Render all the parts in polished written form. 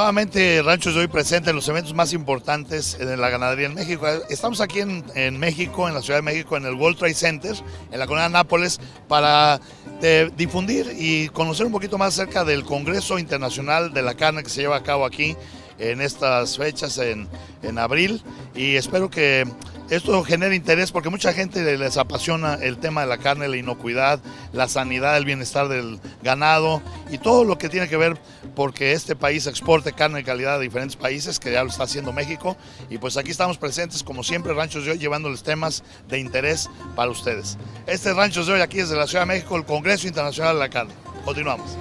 Nuevamente Ranchos de Hoy presente en los eventos más importantes de la ganadería en México. Estamos aquí en México, en la Ciudad de México, en el World Trade Center, en la colonia Nápoles, para difundir y conocer un poquito más acerca del Congreso Internacional de la Carne que se lleva a cabo aquí en estas fechas en abril, y espero que esto genere interés porque mucha gente les apasiona el tema de la carne, la inocuidad, la sanidad, el bienestar del ganado y todo lo que tiene que ver porque este país exporte carne de calidad a diferentes países, que ya lo está haciendo México, y pues aquí estamos presentes como siempre Ranchos de Hoy, llevándoles temas de interés para ustedes. Este es Ranchos de Hoy, aquí desde la Ciudad de México, el Congreso Internacional de la Carne. Continuamos.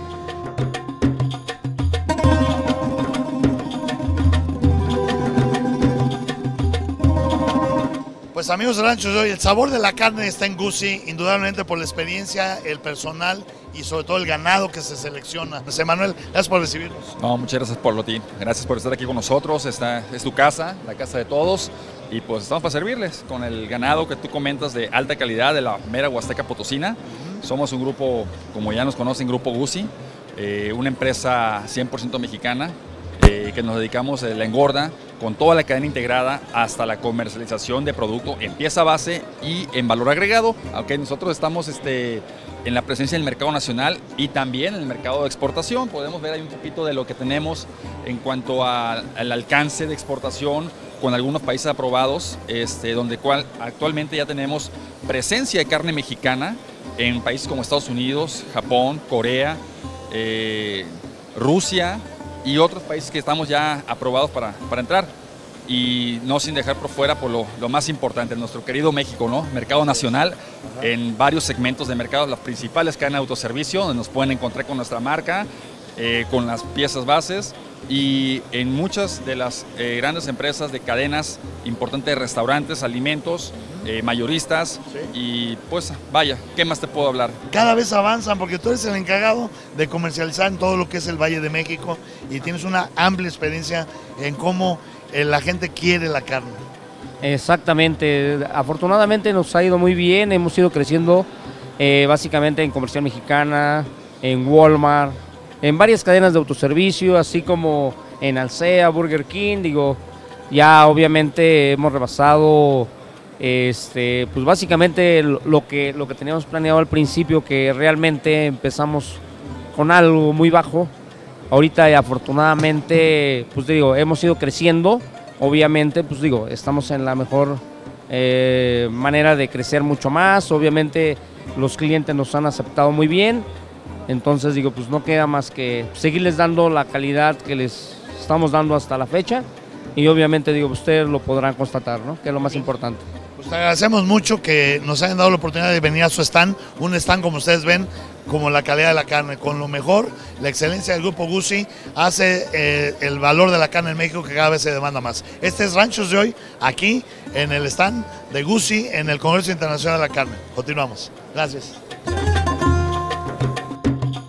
Pues amigos de Ranchos de Hoy, el sabor de la carne está en Guzzi, indudablemente por la experiencia, el personal y sobre todo el ganado que se selecciona. José Manuel, gracias por recibirnos. No, muchas gracias por ti, gracias por estar aquí con nosotros. Esta es tu casa, la casa de todos, y pues estamos para servirles con el ganado que tú comentas de alta calidad de la mera Huasteca Potosina. Somos un grupo, como ya nos conocen, Grupo Guzzi, una empresa 100% mexicana, que nos dedicamos a la engorda con toda la cadena integrada hasta la comercialización de producto en pieza base y en valor agregado, aunque nosotros estamos en la presencia del mercado nacional y también en el mercado de exportación. Podemos ver ahí un poquito de lo que tenemos en cuanto al alcance de exportación con algunos países aprobados, donde actualmente ya tenemos presencia de carne mexicana en países como Estados Unidos, Japón, Corea, Rusia y otros países que estamos ya aprobados para entrar, y no sin dejar por fuera por lo más importante, nuestro querido México, ¿no? Mercado nacional. Ajá. En varios segmentos de mercado, las principales cadenas de autoservicio, donde nos pueden encontrar con nuestra marca, con las piezas bases, y en muchas de las grandes empresas de cadenas importantes de restaurantes, alimentos, mayoristas, sí. Y pues vaya, ¿qué más te puedo hablar? Cada vez avanzan porque tú eres el encargado de comercializar en todo lo que es el Valle de México y tienes una amplia experiencia en cómo la gente quiere la carne. Exactamente, afortunadamente nos ha ido muy bien, hemos ido creciendo básicamente en Comercial Mexicana, en Walmart, en varias cadenas de autoservicio, así como en Alsea, Burger King. Ya obviamente hemos rebasado pues básicamente lo que teníamos planeado al principio, que realmente empezamos con algo muy bajo. Ahorita afortunadamente pues hemos ido creciendo, obviamente pues estamos en la mejor manera de crecer mucho más. Obviamente los clientes nos han aceptado muy bien. Entonces pues no queda más que seguirles dando la calidad que les estamos dando hasta la fecha, y obviamente ustedes lo podrán constatar, ¿no? Que es lo más importante. Pues te agradecemos mucho que nos hayan dado la oportunidad de venir a su stand, un stand como ustedes ven, como la calidad de la carne, con lo mejor, la excelencia del Grupo Guzzi hace el valor de la carne en México que cada vez se demanda más. Este es Ranchos de Hoy, aquí en el stand de Guzzi en el Congreso Internacional de la Carne. Continuamos. Gracias.